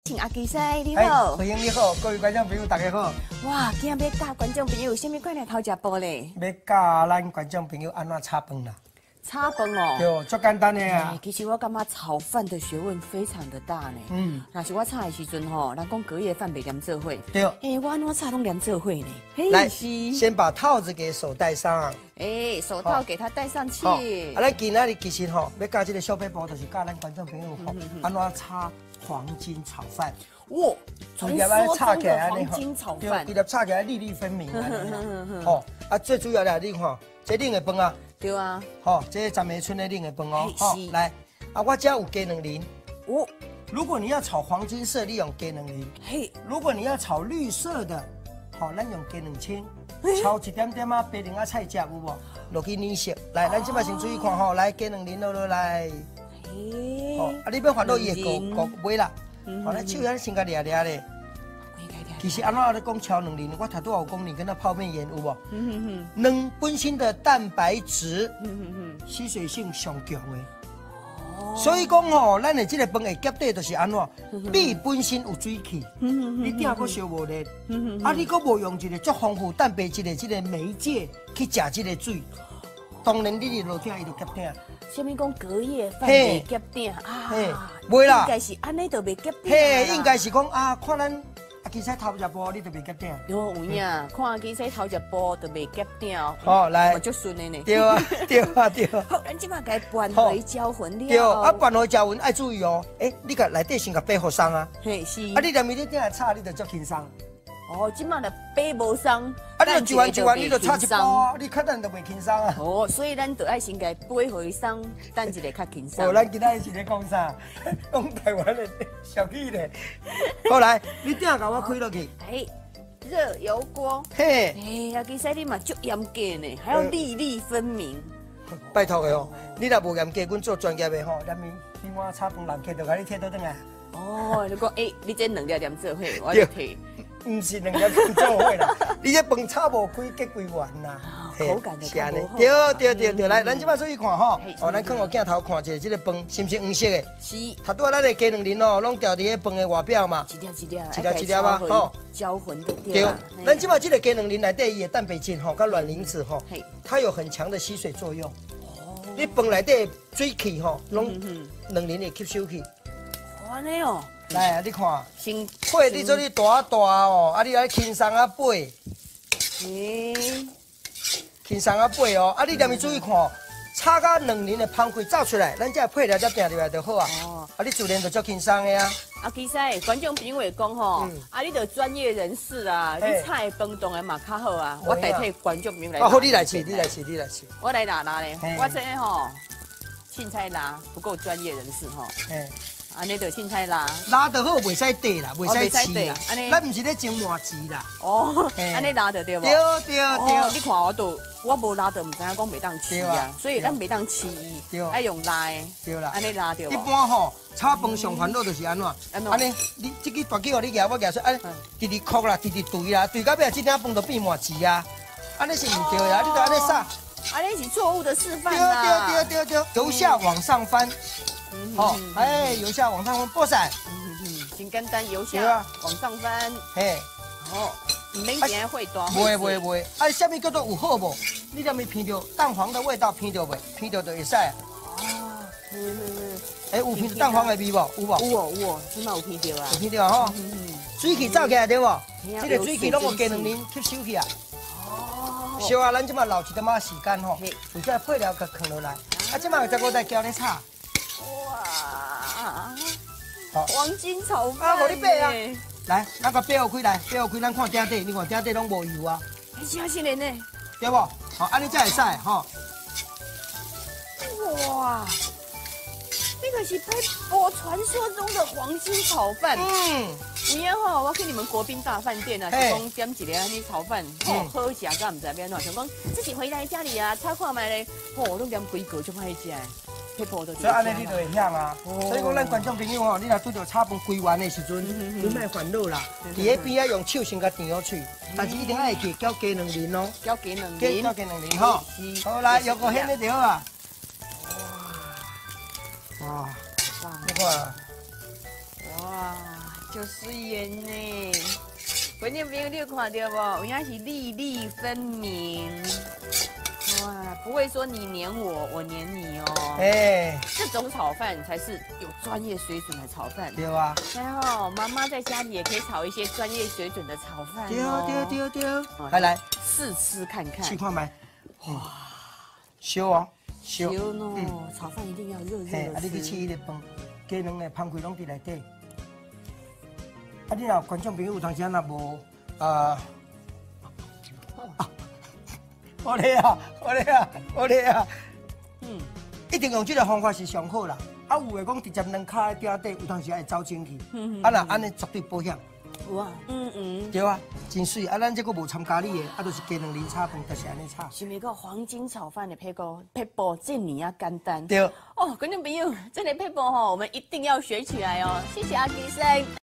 请阿基师你好， 回英你好，各位观众朋友大家好。 哇，今日要教观众朋友什么款的头食煲咧？ 要教咱观众朋友安怎炒饭啦？ 炒饭哦， 对，足简单的啊。 其实我感觉炒饭的学问非常的大呢。若是我炒的时阵吼，人讲隔夜饭袂连做伙。 对。 我安怎炒拢连做伙呢？ 来，先把套子给手戴上。 手套给它戴上去。 咱今仔日其实吼，要教这个小撇步，就是教咱观众朋友吼，安怎炒黄金炒饭。 哇，传说中的黄金炒饭， 对，伊粒炒起来粒粒分明。吼，最主要的你看，这冷的饭啊。 对啊， 好，这是咱梅村的冷的饭哦。好，来，我家有鸡卵磷。哦，如果你要炒黄金色，你用鸡卵磷。嘿，如果你要炒绿色的，好，咱用鸡卵清。炒一点点啊，白莲啊菜汁有无？落去泥色。来，咱这摆先注意看吼，来鸡卵磷落来。哦，你要烦恼伊会糊尾啦。好，咱手要先甲掠掠咧。其实安怎咧讲炒卵磷，我头拄有讲你跟那泡面盐有无？卵本身的蛋白质，吸水性上强的。所以讲吼，咱的这个饭的结底就是安怎？米本身有水气，你鼎搁烧无热，你搁无用一个足丰富蛋白质的这个媒介去食这个水，当然你落鼎伊就结鼎。 什么讲隔夜饭袂结鼎啊？ 袂啦， 应该是安尼就袂结鼎。 嘿，应该是讲啊，看咱。其实头一步你就袂结鼎， 有影，看其实头一步就袂结鼎。 好来， 足顺的呢。 对啊，对啊，对啊。 好，咱即马该拌回搅混了。 对，拌回搅混爱注意哦。你个内底先甲掰好松啊。嘿，是。你连面你顶下炒，你就足轻松。 即马就掰无松。 你就一碗，你就炒一包，你可能就袂轻松啊。 所以咱就爱先甲掰回松，等一个较轻松。 咱今仔是咧讲啥？讲台湾的小气咧。好来，你顶下甲我开落去。 热油锅。嘿。阿其实你嘛足严格呢，还要粒粒分明。 拜托的哦，你若无严格，阮做专业的吼，咱咪你我炒饭人客就甲你摕倒转来。 你讲你这两粒连做伙，我就摕。 唔是两粒饭做伙啦，你这饭炒无开，结规完啦。 口感就较无好。 对，来，咱即摆注意看吼，咱看个镜头看一下这个饭是不是黄色的？是。头拄咱的鸡卵磷哦，拢掉伫个饭的外表嘛。一粒啊，吼。 搅混的。 对。咱即摆这个鸡卵磷内底伊的蛋白质吼，跟卵磷脂吼，它有很强的吸水作用。你饭内底水气吼，拢卵磷会吸收去。 安尼哦。 来，你看，配你做你大哦，你来轻松啊配，轻松啊配哦，你连咪注意看，炒到卵磷的香气走出来，咱这配料才订入来就好啊。你自然就足轻松的啊。 其实观众朋友会讲吼，你就专业人士啊，你炒的饭当然嘛较好啊。我代替观众朋友来。 好，你来试。 我来拿咧，我这吼，凊彩拿不够专业人士吼。安尼就凊彩拉就好，袂使底啦，袂使刺啦。咱唔是咧蒸麻糍啦。 安尼拉就对无？ 对。 你看我无拉就唔知影讲袂当刺啊，所以咱袂当刺伊，爱用拉的。 对啦。 安尼拉对无？ 一般吼，炒饭上烦恼就是安怎？安尼，你这个大鸡哦，你夹我夹出，直直扣啦，直直对啦，对到尾这顶饭就变麻糍啊。安尼是唔对啊，你就安尼撒。 安尼是错误的示范啦。 对，由下往上翻。由下往上翻，拨散。 真简单，由下往上翻。唔免钱会大。 袂。什么叫做有好无？你连咪闻到蛋黄的味道，闻到未？闻到就会使。有闻到蛋黄的味无？有无？ 有，起码有闻到啊。 有闻到吼。水气走起来对无？这个水气拢有鸡卵磷吸收去啊。烧啊，咱即马留一点仔时间吼，有这配料甲放落来。即马再再教你炒。 哇，黄金炒饭！ 我你掰啊！来，咱个掰好开来，掰好开，咱看顶底，你看顶底拢无油啊。 真是嘞呢， 对不？好，安尼才会使吼。 哇，这个是传说中的黄金炒饭。有影吼，我去你们国宾大饭店啊，是讲点一个安尼炒饭，好食噶，唔知变怎，想讲自己回来家里啊，炒看卖咧，拢点规格就歹食。所以安尼你就会晓啊。所以讲，咱观众朋友吼，你若拄着炒饭规完的时阵，你莫烦恼啦。伫迄边啊，用手先甲填好去，但是一定要会记搅鸡卵磷哦。 搅鸡卵磷吼。好来，有个鲜的就好啊。哇，你看。 哇， 就是盐呢。观众朋友，你有看到不？有影是粒粒分明。哇，不会说你黏我，我黏你哦。哎，这种炒饭才是有专业水准的炒饭。 对啊。 然后妈妈在家里也可以炒一些专业水准的炒饭哦。 对。来试吃看看。 试看没？哇，烧哦， 烧哦，炒饭一定要热热的。 啊，你去试迄个饭，鸡卵的芳开拢伫内底。啊，你若观众朋友有当时若无我咧啊，一定用这个方法是上好啦。啊，有诶讲直接两骹在顶底，有当时会走进去。啊，那安尼绝对保险。 有啊， 对啊，真水。啊，咱这个无掺咖喱的，啊，就是鸡卵磷炒饭，就是安尼炒。 是咪个黄金炒饭的配步这么啊简单？ 对。 哦，观众朋友，这类配步吼，我们一定要学起来哦。谢谢阿迪生。